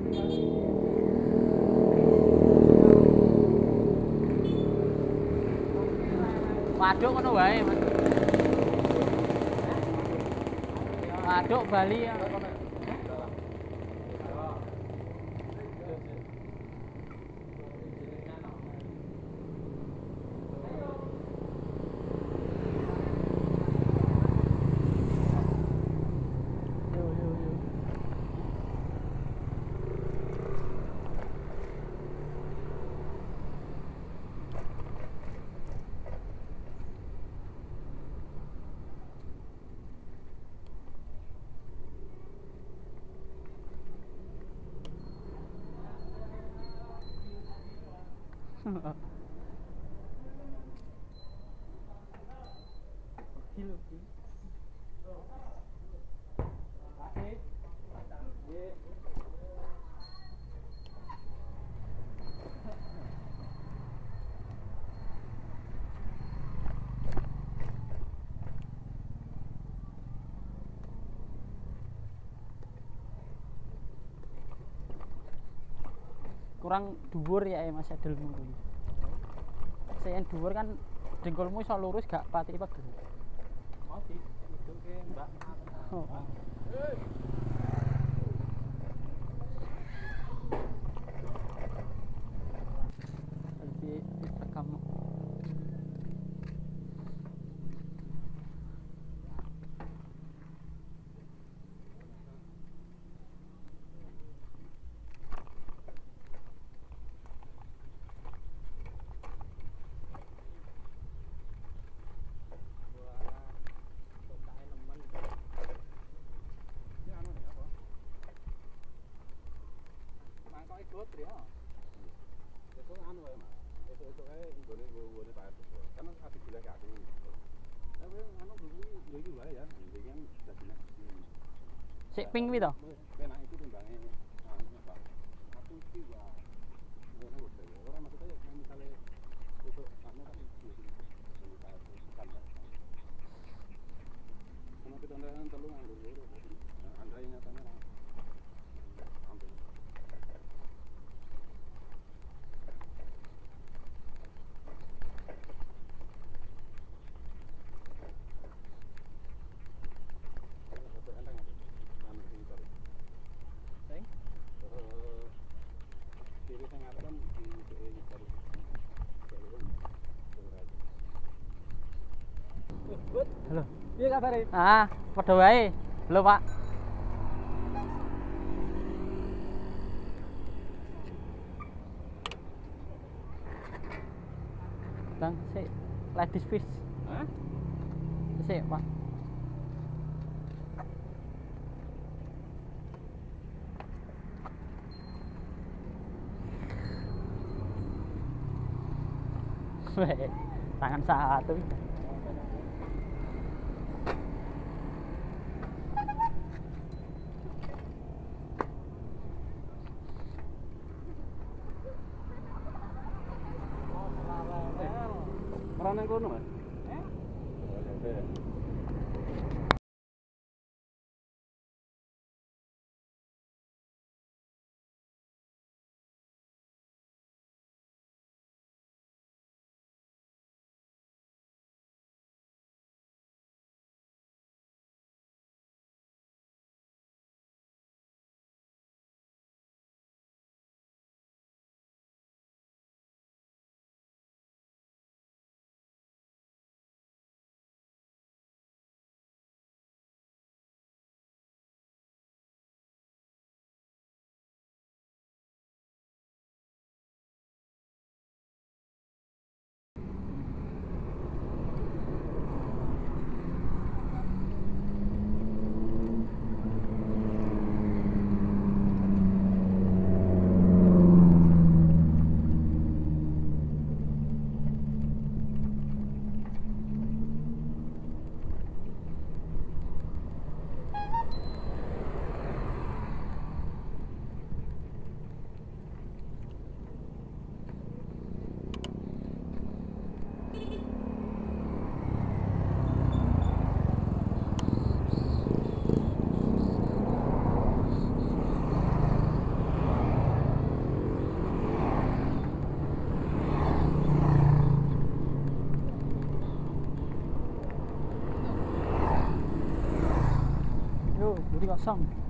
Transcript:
Waduk ngono wae, Mas. Waduk Bali ya. Kurang dhuwur ya Mas adelmu kuwi. Saya dhuwur kan dengkulmu iso lurus gak pati pegel. Mau sih, itu ke Mbak. Oh. Lebih rekam. Ikut ya. Itu anu wae, Mas. Itu kae nggone Pak RT. Kan asik gila gak aku. Tapi anu dulu iki wae ya, iki kan dadine. Sik ping kuwi to? Penak itu timbange anu Pak. Aku iki wae. Ngono lho. Ora maksudnya misalnya itu anu kan iki Pak RT kan. Ono pitonderan telu nganggo loro. Andre nyatane lah. Halo. Piye kabare? Ah, padha wae. Lho, Pak. Bang, sik ladies fish. Hah? Sik, Pak. Tangan satu. Ora nang kono, Mas. Eh? Buri kosong.